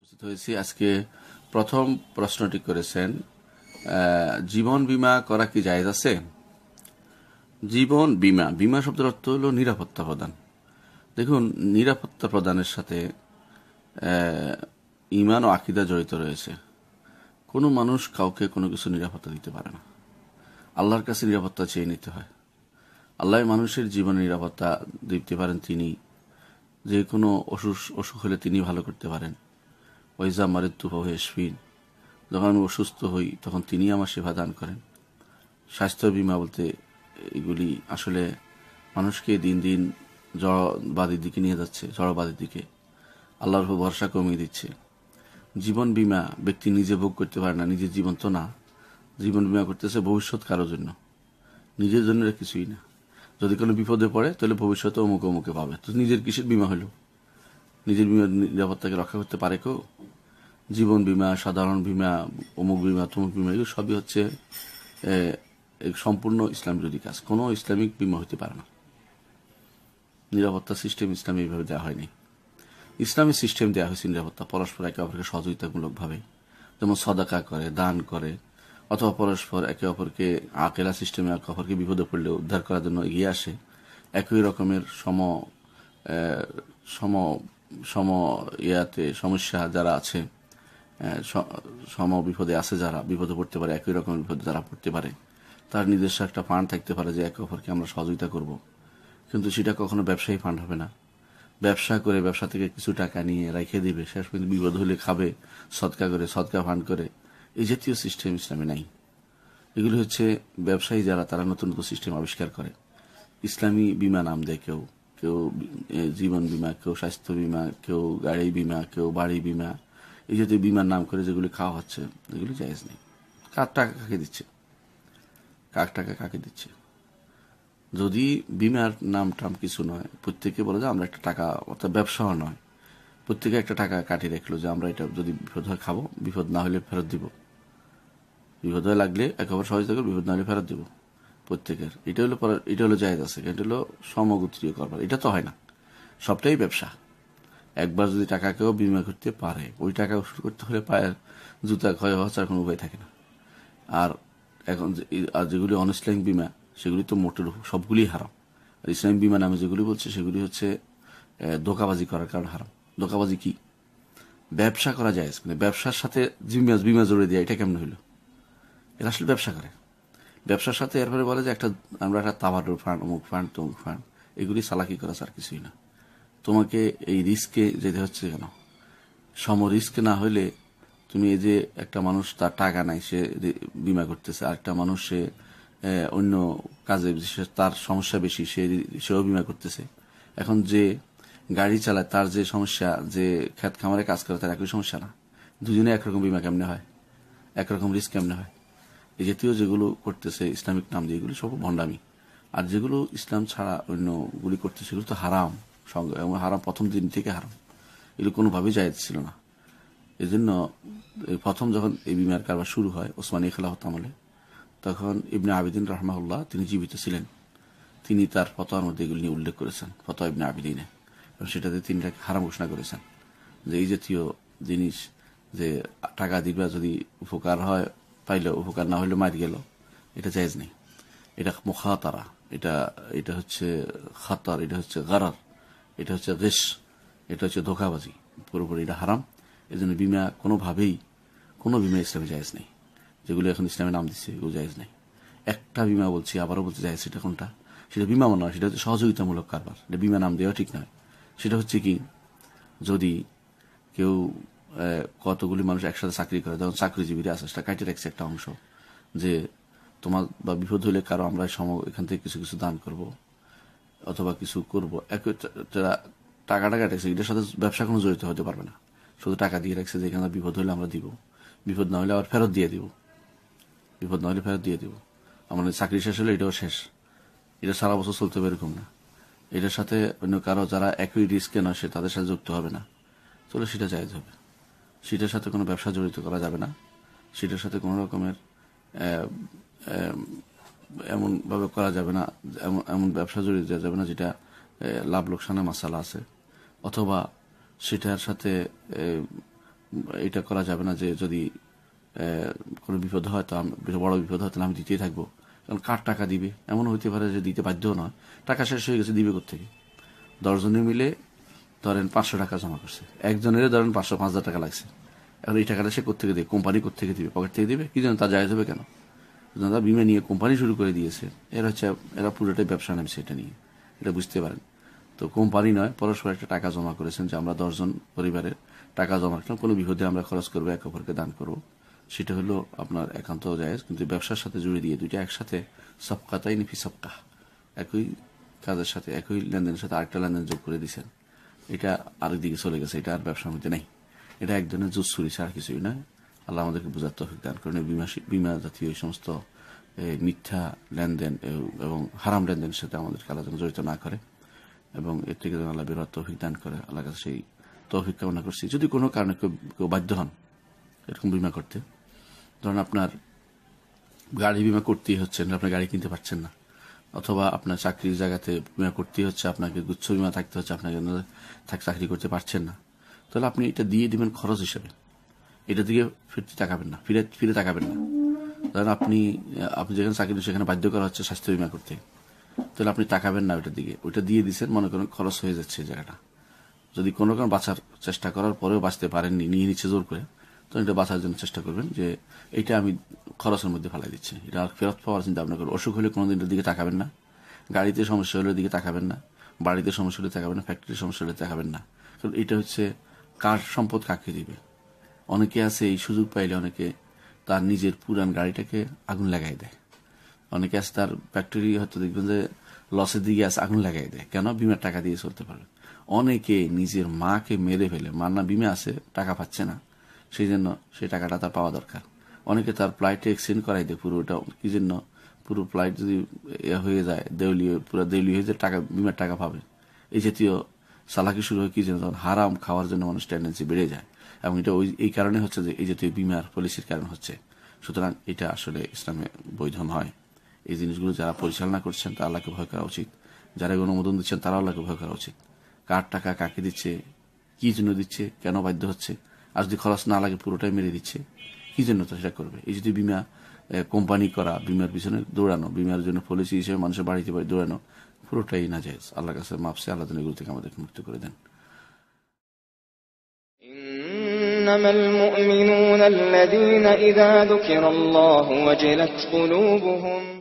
উপস্থিত হয়েছি। আজকে প্রথম প্রশ্নটি করেছেন, জীবন বীমা করা কি জায়েজ আছে? জীবন বীমা, বীমা শব্দের অর্থ হল নিরাপত্তা প্রদান। দেখুন, নিরাপত্তা প্রদানের সাথে ঈমান ও আকীদা জড়িত রয়েছে। কোনো মানুষ কাউকে কোনো কিছু নিরাপত্তা দিতে পারে না। আল্লাহর কাছে নিরাপত্তা চেয়ে নিতে হয়। আল্লাহ মানুষের জীবনের নিরাপত্তা দিতে পারেন তিনি। যে কোনো অসুখ হলে তিনি ভালো করতে পারেন। ওয়াইজা মারিদতু ফাহুয়া ইয়াশফিন, যখন আমি অসুস্থ হই তখন তিনি আমার সেবা দান করেন। স্বাস্থ্য বীমা বলতে এগুলি আসলে মানুষকে দিন দিন জড়বাদের দিকে নিয়ে যাচ্ছে, জড়বাদের দিকে। আল্লাহর উপর ভরসা কমিয়ে দিচ্ছে। জীবন বীমা ব্যক্তি নিজে ভোগ করতে পারে না, নিজের জীবন তো না। জীবন বীমা করতেছে ভবিষ্যৎ কারোর জন্য, নিজের জন্য কিছুই না। যদি কোনো বিপদে পড়ে তাহলে ভবিষ্যতে অমুকে অমুকে পাবে, তো নিজের কিসের বীমা হলো? নিজের বীমা নিরাপত্তাকে রক্ষা করতে পারে কেউ? জীবন বীমা, সাধারণ বীমা, অমুক বীমা, তমুক বীমা, এগুলো সবই হচ্ছে সম্পূর্ণ ইসলাম বিরোধী কাজ। কোনো ইসলামিক বীমা হতে পারে না। নিরাপত্তা সিস্টেম ইসলামে এইভাবে দেওয়া হয়নি। ইসলামের সিস্টেম দেওয়া হয়েছে নিরাপত্তা পরস্পর একে অপরকে সহযোগিতামূলকভাবে, যেমন সদাকা করে, দান করে, অথবা পরস্পর একে অপরকে আকেলা সিস্টেমে একে অপরকে বিপদে পড়লে উদ্ধার করার জন্য এগিয়ে আসে। একই রকমের সম ইয়াতে সমস্যা যারা আছে, সম বিপদে আছে, যারা বিপদে পড়তে পারে, একই রকমের বিপদে যারা পড়তে পারে, তার নিজস্ব একটা ফান্ড থাকতে পারে যে একে অপরকে আমরা সহযোগিতা করব। কিন্তু সেটা কখনো ব্যবসায়ী ফান্ড হবে না। ব্যবসা করে ব্যবসা থেকে কিছু টাকা নিয়ে রেখে দিবে, শেষ পর্যন্ত বিপদ হলে খাবে সদকা করে, সদকা ফান্ড করে। এই জাতীয় সিস্টেম ইসলামে নাই। এগুলি হচ্ছে ব্যবসায়ী যারা, তারা নতুন নতুন সিস্টেম আবিষ্কার করে। ইসলামী বীমা নাম দেয় কেউ, কেউ জীবন বীমা, কেউ স্বাস্থ্য বীমা, কেউ গাড়ি বীমা, কেউ বাড়ি বীমা। এই জাতীয় বিমার নাম করে যেগুলি খাওয়া হচ্ছে, এগুলি জায়েজ নেই। কার টাকা কাকে দিচ্ছে? কার টাকা কাকে দিচ্ছে? যদি বিমার নাম টাম কিছু নয়, প্রত্যেকে বলে যে আমরা একটা টাকা, অর্থাৎ ব্যবসাও নয়, প্রত্যেকে একটা টাকা কাটিয়ে রাখলো যে আমরা এটা যদি বিপদ হয় খাবো, বিপদ না হলে ফেরত দিব, বিপদ হয়ে লাগলে একেবারে সহযোগিতা করবো, বিপদ না হলে ফেরত দিব প্রত্যেকের। এটা হলো জায়েজ আছে। এটা হলো সমগোত্রীয় করবার। এটা তো হয় না, সবটাই ব্যবসা। একবার যদি টাকা কেউ বিমা করতে পারে, ওই টাকা ওষুধ করতে হলে পায়ের জুতা ক্ষয় হওয়া ছাড়া কোনো উপায় থাকে না। আর এখন যেগুলি অন ইসলামিক বিমা, সেগুলি তো মোটের সবগুলি হারাম। আর ইসলামিক বিমা নামে যেগুলি বলছে সেগুলি হচ্ছে ধোঁকাবাজি করার কারণে হারাম। ধোঁকাবাজি কি? ব্যবসা করা যায়, মানে ব্যবসার সাথে বিমা জড়িয়ে দেওয়া, এটা কেমন হইল? এরা আসলে ব্যবসা করে। ব্যবসার সাথে এরপরে বলে যে আমরা একটা তাবারুর ফান্ড, অমুক ফান্ড, তমুক ফান্ড, এগুলি চালাকি করা আর কিছুই না। তোমাকে এই রিস্কে যেতে হচ্ছে কেন? সম রিস্ক না হইলে তুমি এই যে একটা মানুষ তার টাকা নাই, সে বিমা করতেছে, আর একটা মানুষ সে অন্য কাজে তার সমস্যা বেশি, সেও বিমা করতেছে। এখন যে গাড়ি চালায় তার যে সমস্যা, যে ক্ষেত খামারে কাজ করে তার একই সমস্যা না? দুজনে একরকম বিমা কেমনে হয়? একরকম রিস্ক কেমনে হয়? এই জাতীয় যেগুলো করতেছে ইসলামিক নাম দিয়ে, এগুলো সব ভণ্ডামি। আর যেগুলো ইসলাম ছাড়া অন্যগুলি করতেছে সেগুলো তো হারাম, হারাম প্রথম দিন থেকে হারাম। এগুলো কোনোভাবেই জায়েজ ছিল না। এই জন্য প্রথম যখন এই বিমার কারবার শুরু হয় ওসমানী খেলাফত আমলে, তখন ইবনে আবিদিন রাহমাহুল্লাহ তিনি জীবিত ছিলেন। তিনি তার ফতোয়ার মধ্যে এগুলি নিয়ে উল্লেখ করেছেন, ফতোয়া ইবনে আবিদিনে, এবং সেটাতে তিনি হারাম ঘোষণা করেছেন যে এই জাতীয় জিনিস, যে টাকা দিবা যদি উপকার হয় পাইলে, উপকার না হইলে মার গেল, এটা জায়েজ নেই। এটা মুখাতারা, এটা হচ্ছে খাতার, এটা হচ্ছে গারার, এটা হচ্ছে গিশ, এটা হচ্ছে ধোঁকাবাজি, পুরোপুরি এটা হারাম। এই জন্য বিমা কোনোভাবেই, কোনো বিমা ইসলামে জায়েজ নেই। যেগুলো এখন ইসলামে নাম দিচ্ছে এগুলো জায়েজ নেই। একটা বিমা বলছি, আবারও বলতে জায়েজ, সেটা কোনটা? সেটা বিমা মনে হয়, সেটা হচ্ছে সহযোগিতামূলক কারবার। এটা বিমা নাম দেওয়া ঠিক নয়। সেটা হচ্ছে কি, যদি কেউ কতগুলি মানুষ একসাথে চাকরি করে, যেমন চাকরিজীবীরা আছে, সেটা কাটে রাখছে একটা অংশ, যে তোমার বা বিপদ হলে কারো আমরা এখান থেকে কিছু কিছু দান করব অথবা কিছু করব। টাকাটা কাটেছে, এটার সাথে ব্যবসা কোনো জড়িত হতে পারবে না। শুধু টাকা দিয়ে রাখছে যে এখানে বিপদ হলে আমরা দিব, বিপদ না হলে আবার ফেরত দিয়ে দিব, বিপদ না হলে ফেরত দিয়ে দিব। আমাদের চাকরি শেষ হলে এটাও শেষ, এটা সারা বছর চলতে হবে এরকম না। এটার সাথে অন্য কারো যারা একই রিস্কে নয়, সে তাদের সাথে যুক্ত হবে না, চলে সেটা জায়েজ হবে। সেটার সাথে কোনো ব্যবসা জড়িত করা যাবে না। সেটার সাথে কোনো রকমের এমনভাবে করা যাবে না, এমন ব্যবসা জড়িত দেওয়া যাবে না যেটা লাভ লোকসানের মাসালা আছে, অথবা সেটার সাথে এটা করা যাবে না যে যদি কোনো বিপদ হয় তো বড় বিপদ হয় তাহলে আমি দিতেই থাকবো, কারণ কার টাকা দিবে, এমন হইতে পারে যে দিতে বাধ্য নয়, টাকা শেষ হয়ে গেছে, দিবে কোত্থেকে? 10 জনে মিলে ধরেন 500 টাকা জমা করছে, একজনের ধরেন 5,000 টাকা লাগছে, এখন এই টাকাটা সে কোত্থেকে দেবে? কোম্পানি কোত্থেকে দিবে? পকেট থেকে দিবে? কি জানো, তা জায়েজ হবে কেন? তারা বিমা নিয়ে কোম্পানি শুরু করে দিয়েছে, এরা পুরোটাই ব্যবসা নামছে এটা নিয়ে, এটা বুঝতে পারেন। তো কোম্পানি নয়, পরস্পর একটা টাকা জমা করেছেন যে আমরা 10 জন পরিবারের টাকা জমা করলাম, কোনো বিপদে আমরা খরচ করবো, একে অপরকে দান করবো, সেটা হলো আপনার একান্ত জায়েজ। কিন্তু ব্যবসার সাথে জুড়ে দিয়ে দুইটা একসাথে সবকাতাই নিফি সবকা, একই কাজের সাথে একই লেনদেনের সাথে আরেকটা লেনদেন যোগ করে দিচ্ছেন, এটা আরেক দিকে চলে গেছে, এটা আর ব্যবসার মধ্যে নেই, এটা এক ধরনের জুস ছুরি ছাড়া কিছুই নয়। আল্লাহ আমাদেরকে বোঝার তৌফিক দান করেন। বিমা জাতীয় এই সমস্ত মিথ্যা লেনদেন এবং হারাম লেনদেনের সাথে আমাদেরকে আল্লাহ যেন জড়িত না করে এবং এর থেকে যেন আল্লাহ বেরোয়ার তৌফিক দান করে, আল্লাহ কাছে সেই তৌফিক কামনা করছি। যদি কোনো কারণে কেউ বাধ্য হন এরকম বিমা করতে, ধরুন আপনার গাড়ি বিমা করতেই হচ্ছে, আপনার গাড়ি কিনতে পারছেন না, অথবা আপনার চাকরির জায়গাতে বিমা করতেই হচ্ছে, আপনাকে গুচ্ছ বিমা থাকতে হচ্ছে, আপনাকে চাকরি করতে পারছেন না, তাহলে আপনি এটা দিয়ে দিবেন খরচ হিসেবে, এটা দিকে ফিরতে তাকাবেন না, ফিরে তাকাবেন না। ধরেন আপনি যেখানে চাকরি সেখানে বাধ্য করা হচ্ছে স্বাস্থ্য বিমা করতে, তাহলে আপনি তাকাবেন না ওইটার দিকে, ওইটা দিয়ে দিচ্ছেন, মনে করেন খরচ হয়ে যাচ্ছে এই জায়গাটা। যদি কোনো কারণ বাঁচার চেষ্টা করার পরেও বাঁচতে পারেননি, নিয়ে নিচ্ছে জোর করে, তো এটা বাঁচার জন্য চেষ্টা করবেন যে এটা আমি খরচের মধ্যে ফেলাই দিচ্ছি, এটা আর ফেরত পাওয়ার চিন্তা ভাবনা করবেন। অসুখ হলে কোনোদিন এটার দিকে তাকাবেন না, গাড়িতে সমস্যা হলে দিকে তাকাবেন না, বাড়িতে সমস্যা হলে তাকাবেন না, ফ্যাক্টরির সমস্যা হলে তাকাবেন না, কারণ এটা হচ্ছে কার সম্পদ কাকে দিবে। অনেকে আছে এই সুযোগ পাইলে অনেকে তার নিজের পুরান গাড়িটাকে আগুন লাগাই দেয়, অনেকে আছে তার ফ্যাক্টরি হয়তো দেখবেন যে লসের দিকে আছে, আগুন লাগাই দেয়, কেন? বিমার টাকা দিয়ে চলতে পারবে। অনেকে নিজের মাকে মেরে ফেলে, মার না বিমা আছে, টাকা পাচ্ছে না, সেই জন্য সেই টাকাটা তার পাওয়া দরকার। অনেকে তার ফ্লাইটে এক্সচেঞ্জ করাই দেয় পুরোটা, কি জন্য? পুরো ফ্লাইট যদি হয়ে যায় পুরো দেউলি হয়ে যায়, টাকা বিমার টাকা পাবে। এই জাতীয় চালাকি শুরু হয় কি জন্য? তখন হারাম খাওয়ার জন্য মানুষ টেন্ডেন্সি বেড়ে যায়, এবং এটা এই কারণে হচ্ছে যে এই জাতীয় বিমার পলিসির কারণ হচ্ছে। সুতরাং এটা আসলে ইসলামে বৈধ নয়। এই জিনিসগুলো যারা পরিচালনা করছেন তারা আল্লাহকে ভয় করা উচিত, যারা অনুমোদন দিচ্ছেন তারা আল্লাহকে ভয় করা উচিত। কার টাকা কাকে দিচ্ছে, কি জন্য দিচ্ছে, কেন বাধ্য হচ্ছে, আর যদি খরচ না লাগে পুরোটাই মেরে দিচ্ছে, কি জন্য তো সেটা করবে? এই যদি বিমা কোম্পানি করা, বিমার পিছনে দৌড়ানো, বিমার জন্য পলিসি হিসেবে মানুষের বাড়িতে বাড়ি দৌড়ানো, পুরোটাই নাজায়েজ। আল্লাহর কাছে মাপসে আল্লাহ এগুলো থেকে আমাদেরকে মুক্ত করে দেন। إنما المؤمنون الذين إذا ذكر الله وجلت قلوبهم